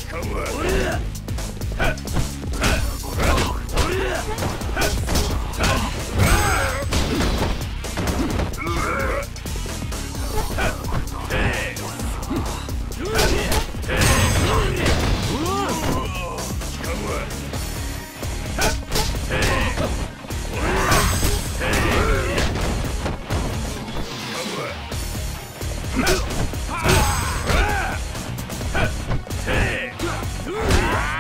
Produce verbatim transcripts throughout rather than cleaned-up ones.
うわ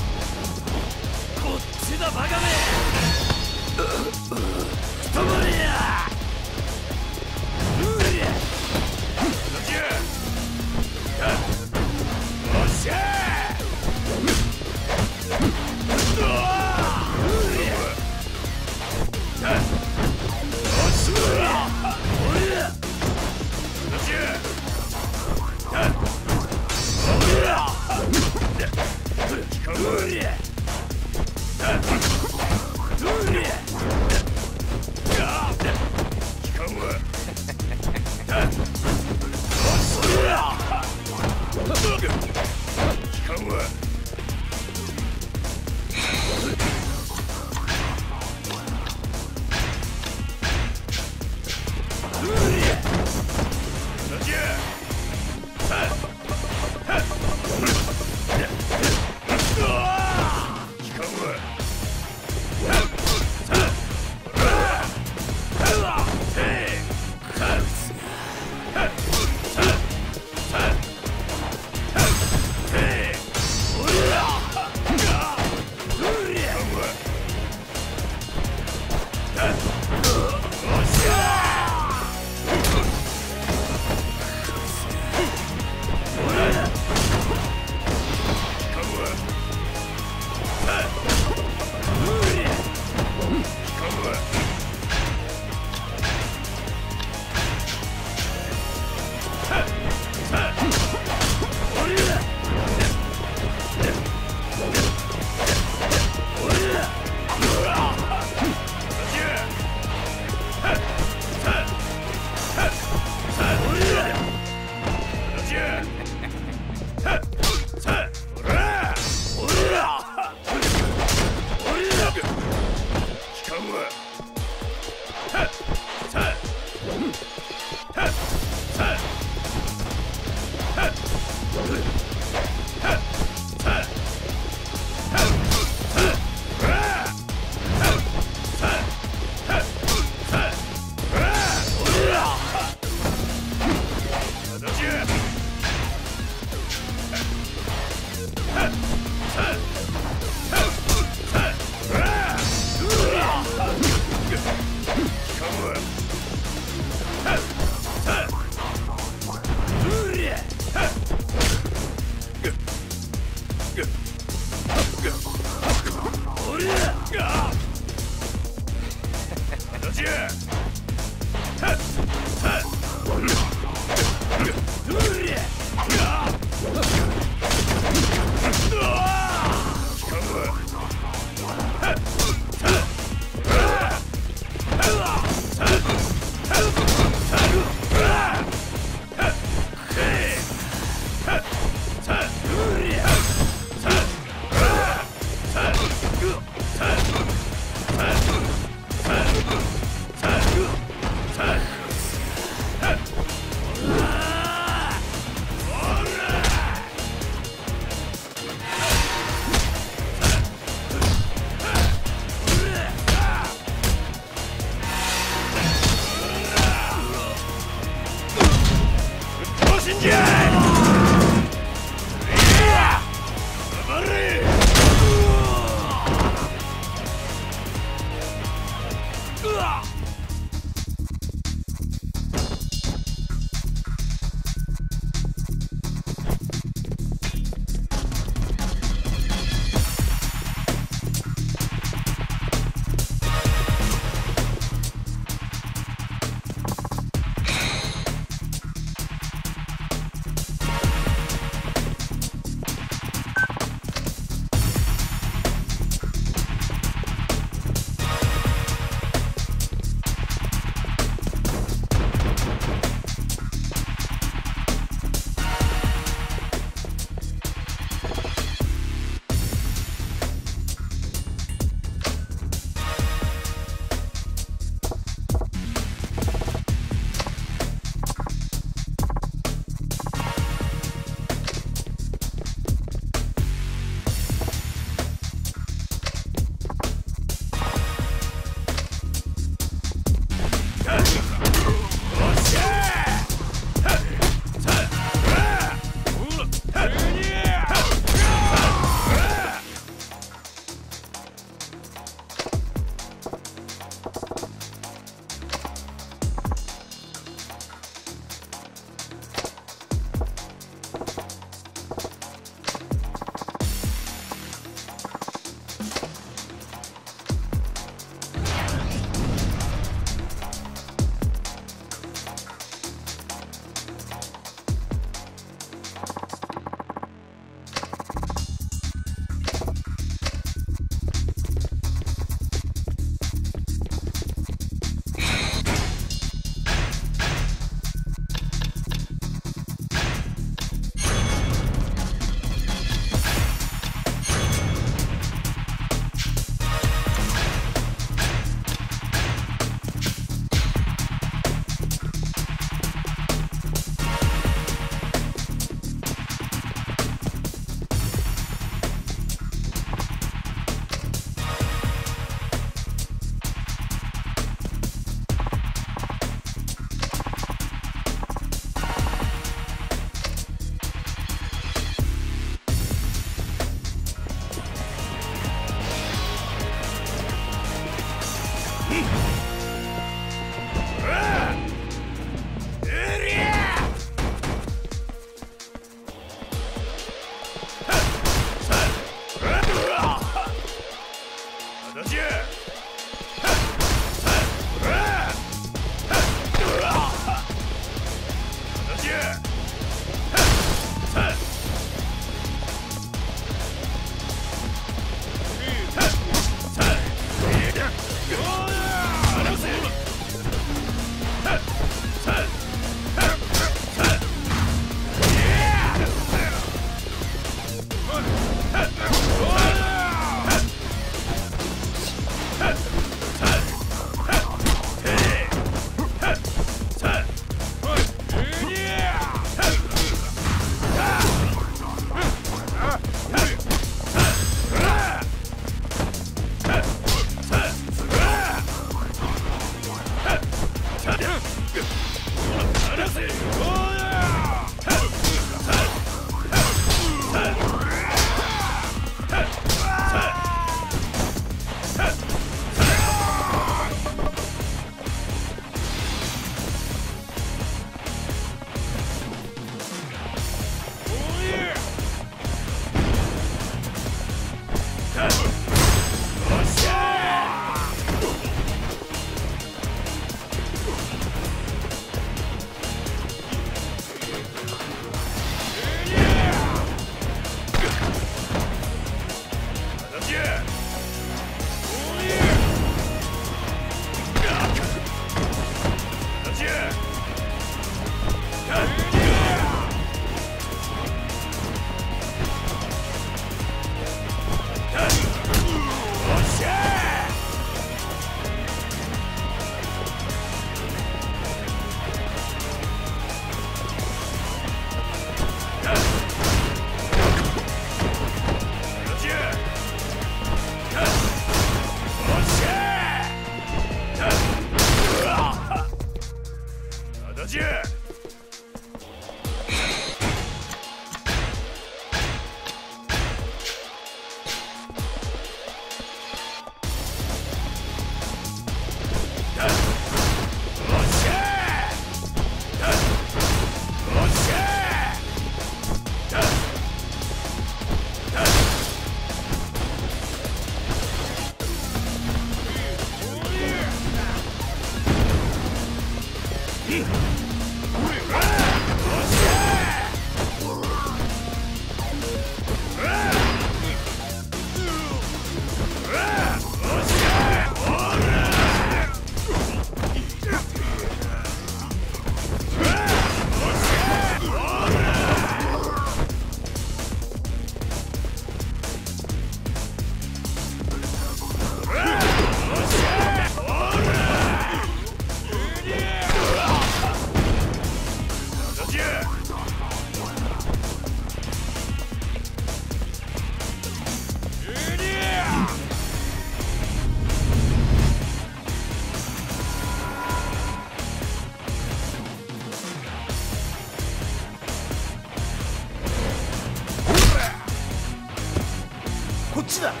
ちだ。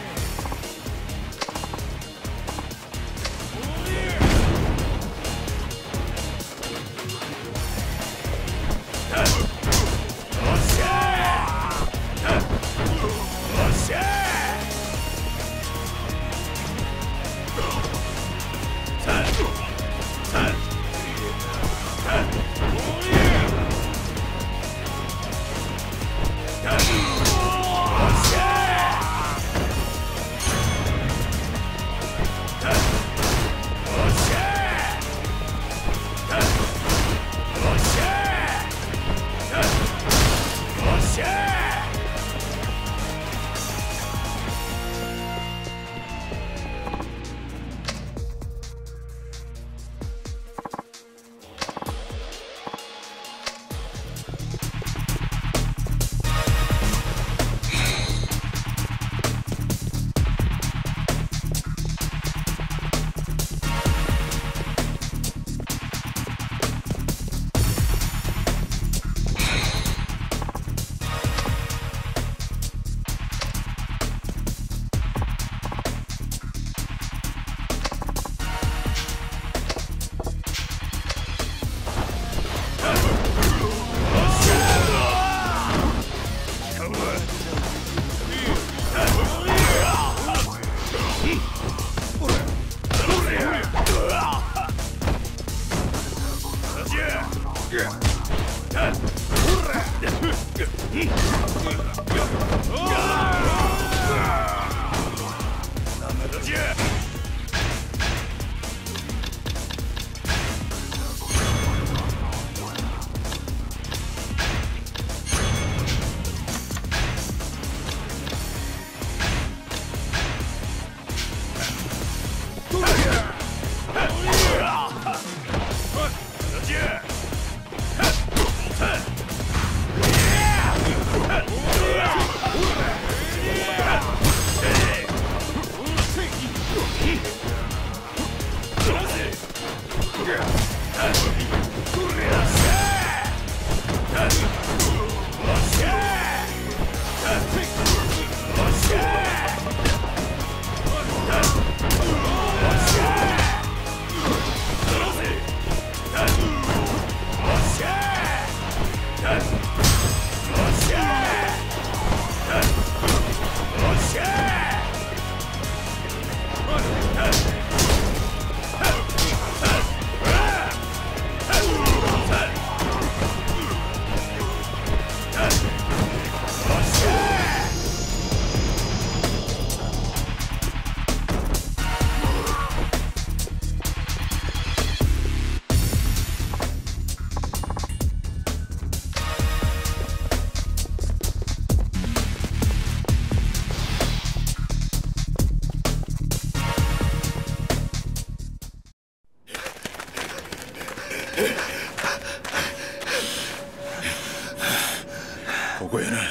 ここやな。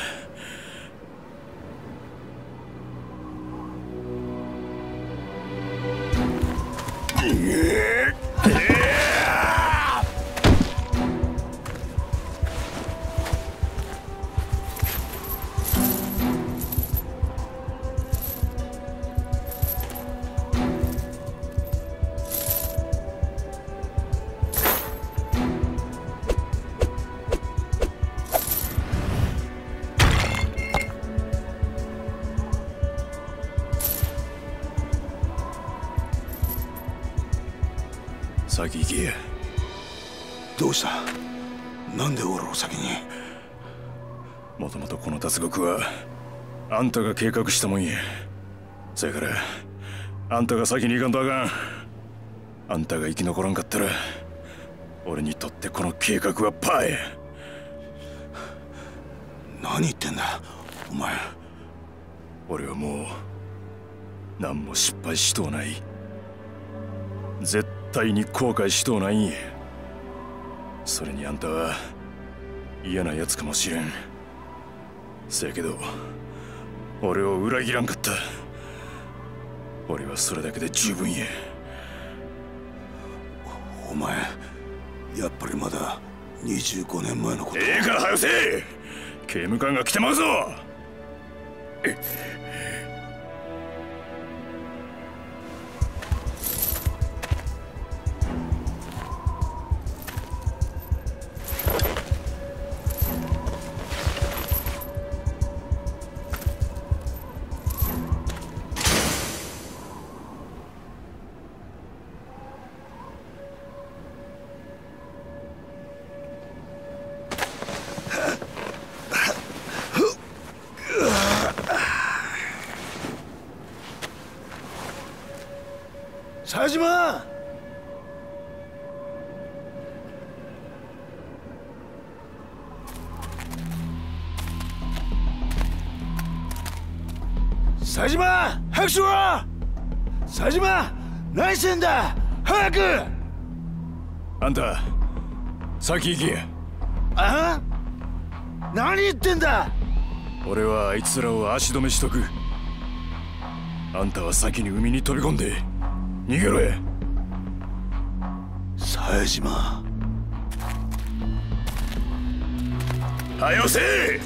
先行け。 どうした？なんで俺を先に？ もともとこの脱獄はあんたが計画したもんや。そやからあんたが先に行かんとあかん。あんたが生き残らんかったら俺にとってこの計画はパーや。 何言ってんだお前。 俺はもう何も失敗しとうない。絶対に後悔しとうないんや。それにあんたは嫌なやつかもしれん。せやけど俺を裏切らんかった。俺はそれだけで十分や。 お前やっぱりまだにじゅうごねんまえのこと。 ええから早せえ。刑務官が来てまうぞ。 佐島。佐島、早くしろ。佐島、何してんだ、早く。 あんた先行け。 あ？何言ってんだ。 俺はあいつらを足止めしとく。あんたは先に海に飛び込んで逃げろや。 冴島、 はよせ。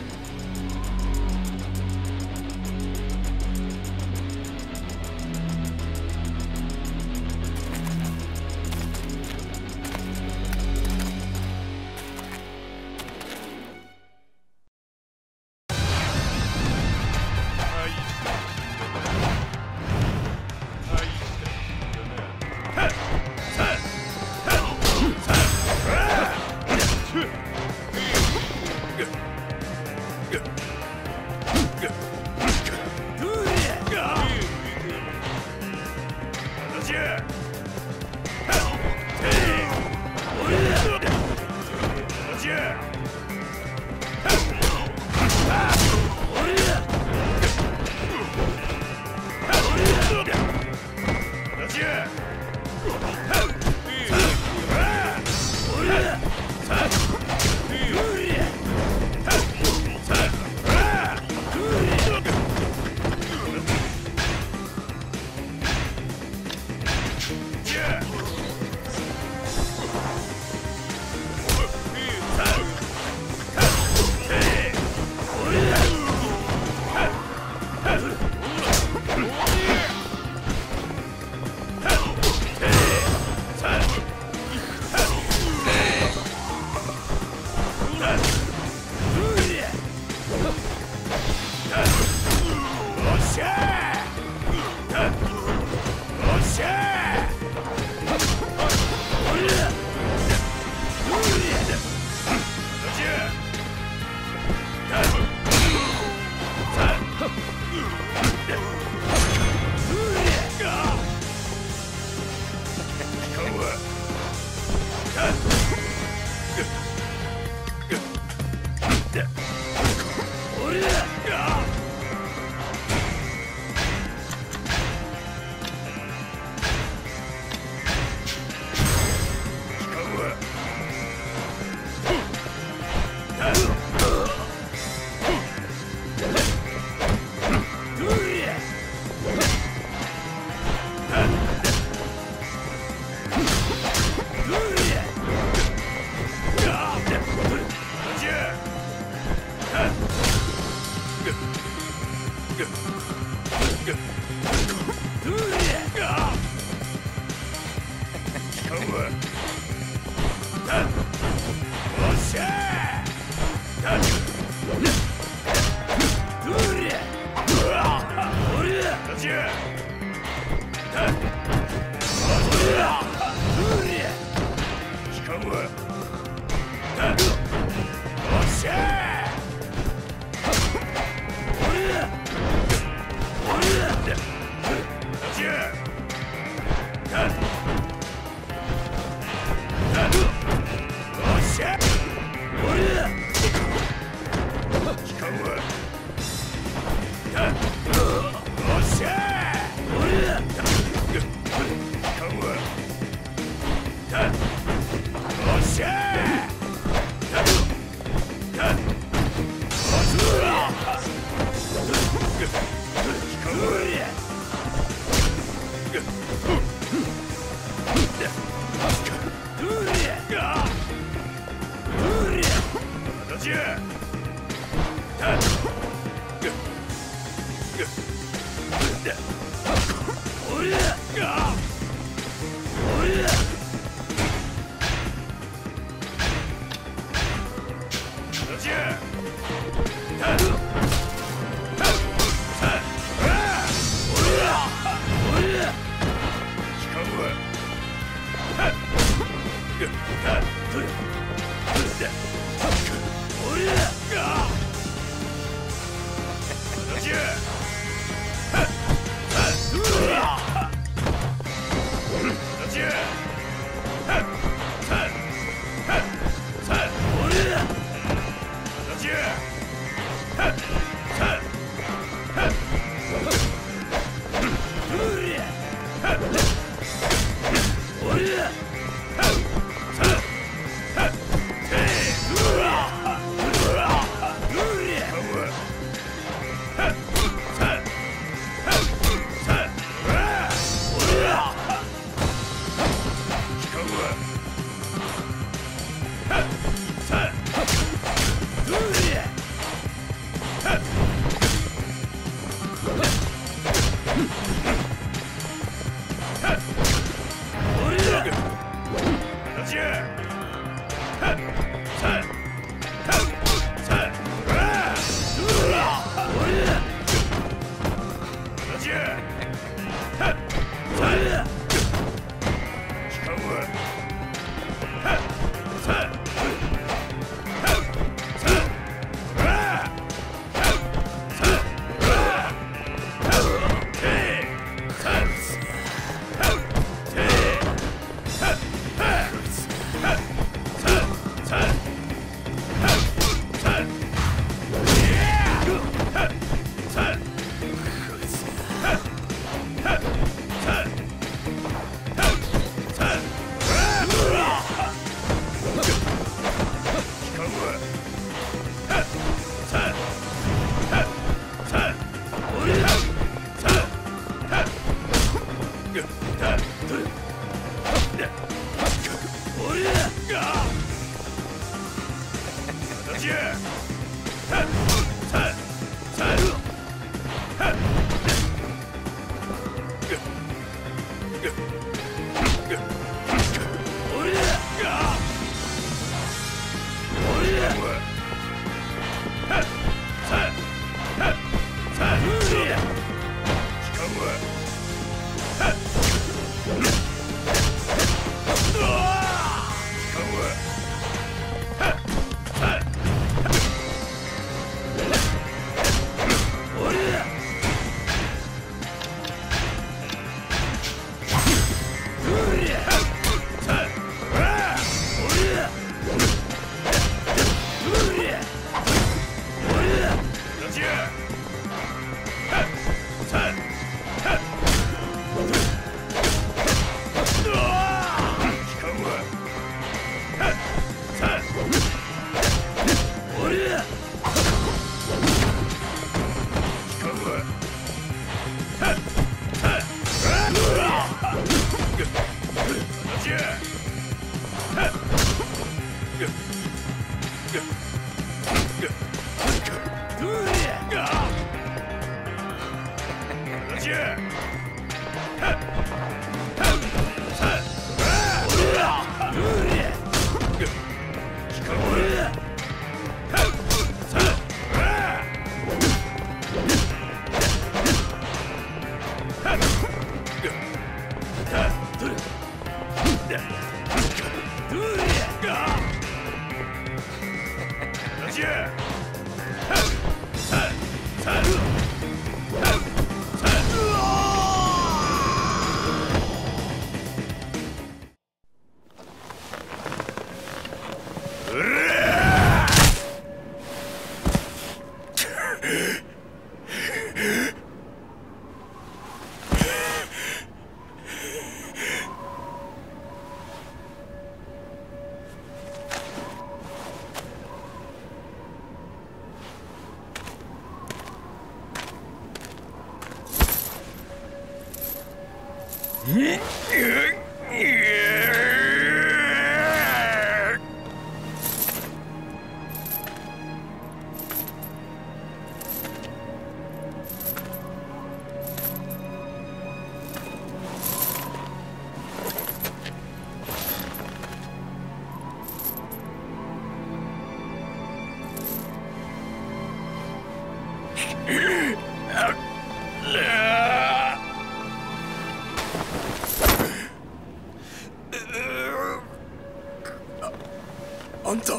あんた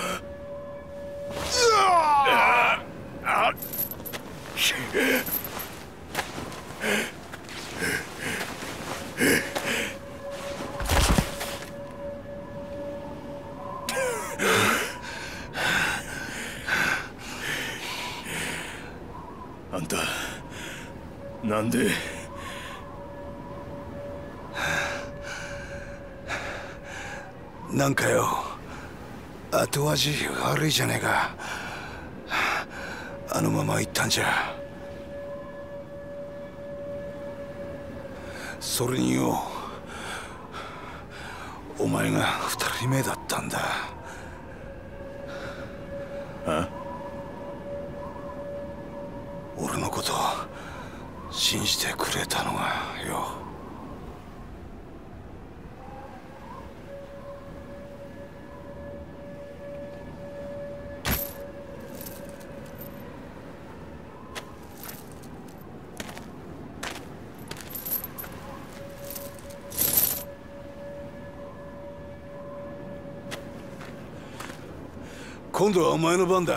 あんたなんでなんかよ、後味悪いじゃねえか。あのまま行ったんじゃ。それによ、お前が二人目だったんだ。 あ？ 俺のこと信じてくれたのがよ。今度はお前の番だ。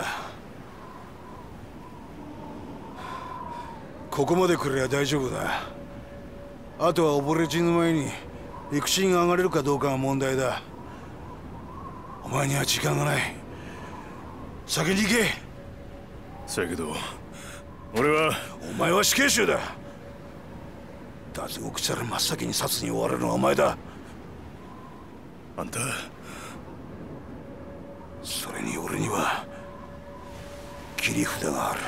ここまで来れば大丈夫だ。あとは溺れ死ぬ前に陸地に上がれるかどうかが問題だ。お前には時間がない。先に行け。 そやけど俺は。 お前は死刑囚だ。脱獄したら真っ先に殺に追われるのはお前だ。 あんたそれに俺には切り札がある。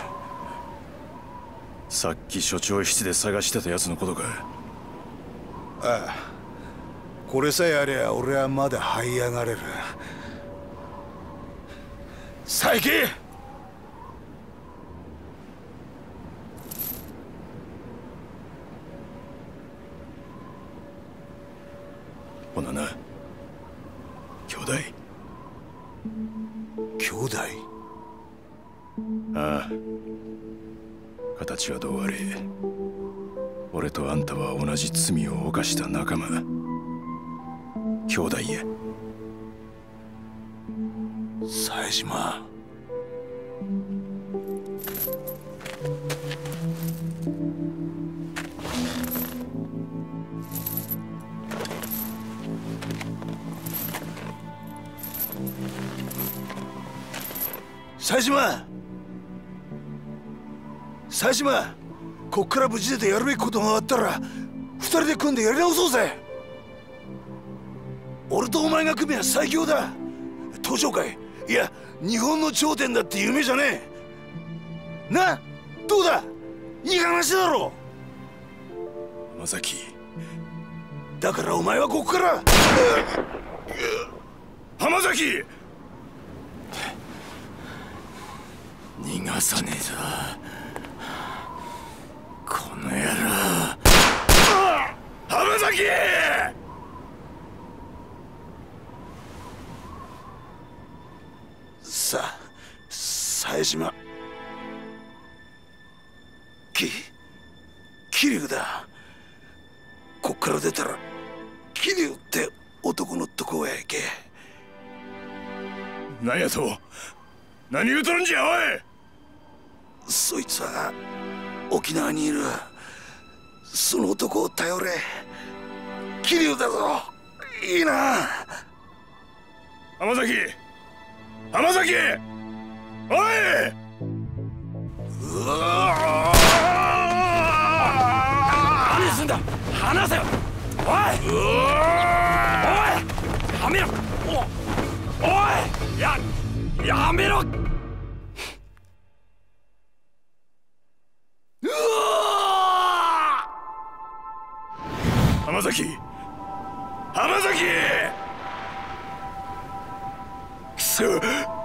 さっき所長室で探してたやつのことか。 ああ、これさえありゃ俺はまだ這い上がれる。さあ行け。 ほなな、兄弟兄弟。 ああ、形はどうあれ俺とあんたは同じ罪を犯した仲間、兄弟や。 冴島、冴島、 佐島、こっから無事出てやるべきことがあったら二人で組んでやり直そうぜ。俺とお前が組めば最強だ。東上界、いや日本の頂点だって夢じゃねえな。どうだ、いい話だろ。 浜崎、 だからお前はここから浜崎、逃がさねえぞこの野郎。浜崎！ さあ、冴島、き桐生だ。こっから出たら桐生って男のとこへ行け。 何やと、何言うとるんじゃおい。 そいつは沖縄にいる。その男を頼れ。桐生だぞ。いいな。 浜崎、浜崎、おい。うわー、何すんだ、離せよ。おい、おい、やめろ。おおい、ややめろ。うわー、浜崎、浜崎、くそ。